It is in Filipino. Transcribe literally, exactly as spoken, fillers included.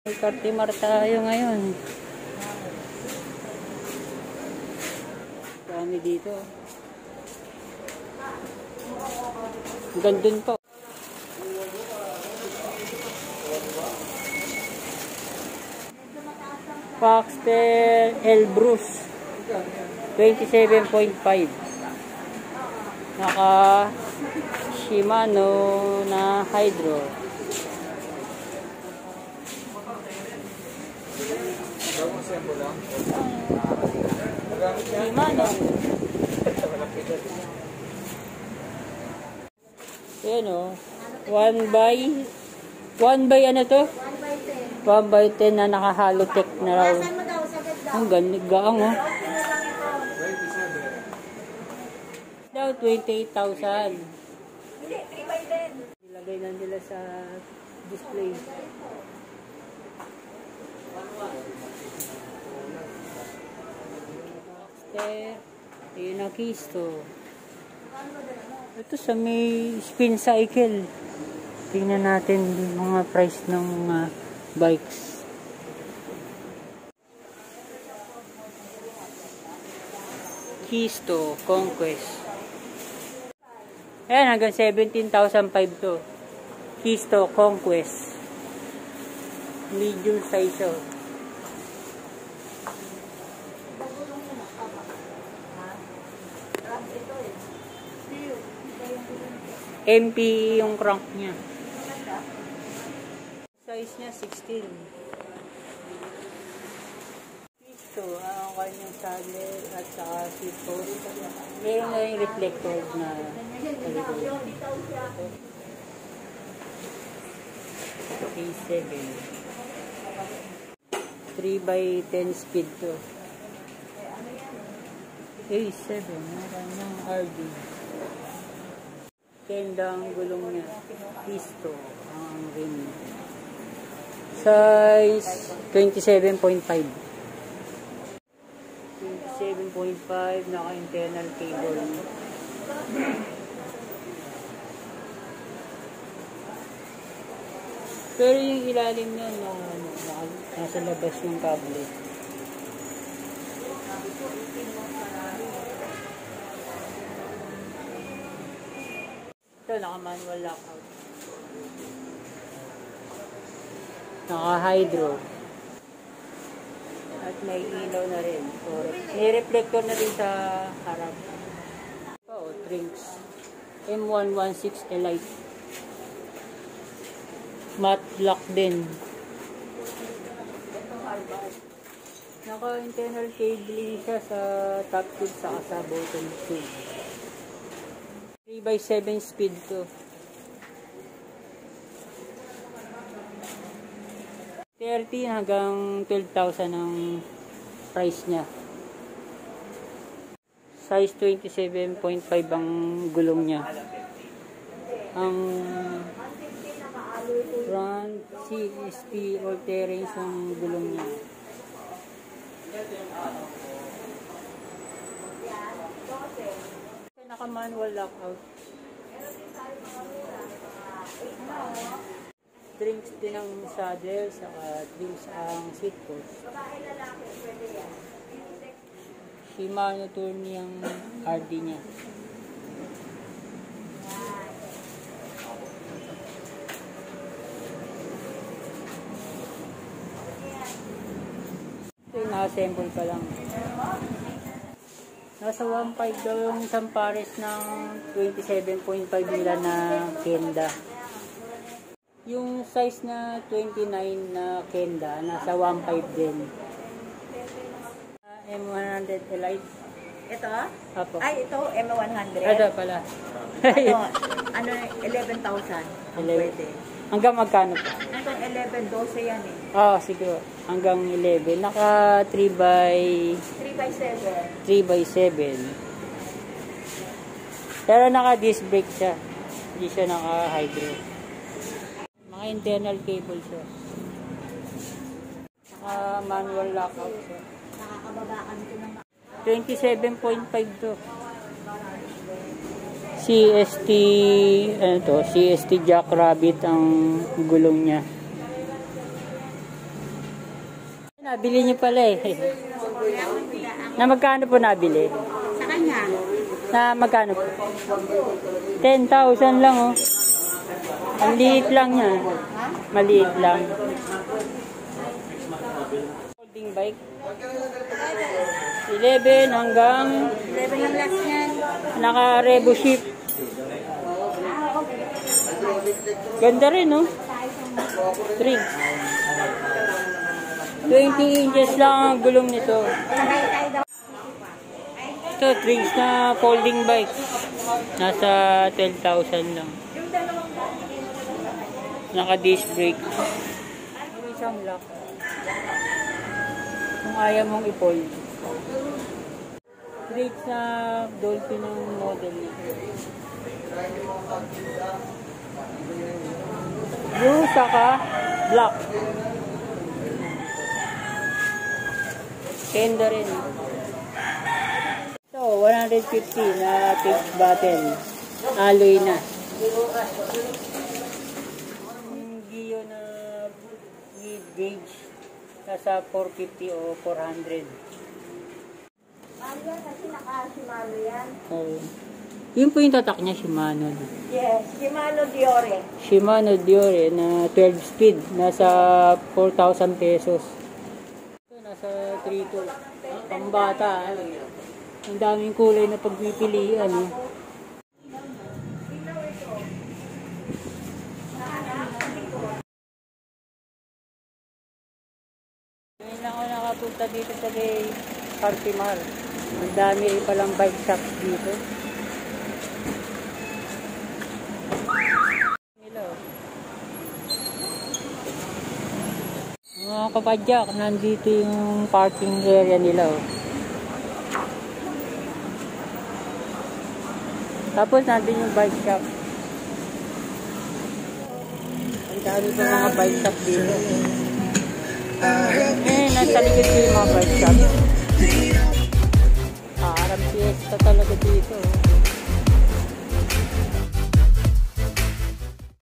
Cartimar tayo ngayon. Dami dito. Gandun po. Foxter Elbrus twenty-seven point five. Naka Shimano na hydro. Shimano. Ayan o. one by one by ano to? one by ten na naka-halotech na raw. Ang ganda, gaang o. Daw, twenty-eight thousand. Hindi, three by ten. Ilagay na nila sa display. Foxter, ayun na KEYSTO. Ito sa may spin cycle. Tingnan natin yung mga price ng mga bikes. KEYSTO Conquest. Ayan, hanggang seventeen thousand five to. KEYSTO Conquest. Medium size o. M P yung crank niya. Size niya sixteen. KEYSTO, ang kanyang saddle at saka seat post. Meron na yung reflector na K seven. three by ten speed to. K seven, ang kanyang R D. KENDA ang gulong niya. KEYSTO ang rim. Size twenty-seven point five. twenty-seven point five, naka-internal cable. Pero yung ilalim niya, no, no, nasa labas yung cable. Ito, naka-manual lockout. Naka-hydro. At may ilaw na rin. So, may reflector na rin sa harap. Ito, oh, Trinx. M one sixteen Elite. Matte black din. Naka-internal cabling siya sa top tube saka sa bottom tube. three by seven speed to. thirty hanggang twelve thousand ang price niya. Size twenty-seven point five ang gulong niya. Ang front C S T all terrain ang gulong niya. Naka-manual lockout. Trinx din ang saddle, saka Trinx ang seat post. Shimano Tourney ang R D niya. Ito yung na-assemble pa lang. Nasa one point five daw yung isang pares ng twenty-seven point five nila na KENDA. Yung size na twenty-nine na KENDA, nasa one point five din. Uh, M one hundred Elite. Ito? Apo. Ay, ito M one hundred. Ito pala. ano, ano eleven thousand ang pwede. Hanggang magkano po? Hanggang eleven, twelve yan eh. Oo, oh, siguro. Hanggang eleven. Naka three by seven. three by seven. Pero naka disc brake siya. Hindi siya naka hydro. Naka internal cable siya. Naka manual lockout siya. Nakakababaan ko ng twenty-seven point five to. C S T, ano to, C S T Jackrabbit ang gulong niya. Nabili niyo pala eh. Na magkano po nabili? Sa kanya. Na magkano po? ten thousand lang oh. Ang liit lang niya. Maliit lang. Holding bike. eleven hanggang eleven ang last niyan. naka-revo ship. Ganda rin no? Trinx. twenty inches lang ang gulong nito. Ito, Trinx na folding bike. Nasa twelve thousand lang. Naka-disc brake. Isang lock. Kung ayaw mong i-fold. Trinx na Dolphin ng model nito. Blue saka black. Kenda rin. So, one fifty na pitch bottle. Alloy na. Yung GIYO na mid gauge. Nasa four fifty o four hundred. Ano kasi naka-Shimano yan? Oh. Yun po yung tatak niya, Shimano. Yes, Shimano Diore. Shimano Diore na twelve speed. Nasa four thousand pesos. Ito, nasa three two. Pambata. Ang daming kulay na pagpipilian. Eh. Ngayon lang ako nakapunta dito sa Cartimar. Ang dami palang bike shops dito. Mga kapadyak, nandito yung parking area nila. Oh. Tapos nandun yung bike shop. Ang dami pa mga bike shop dito. Eh, nasa likod ko yung mga bike shop. Parang Fiesta talaga dito.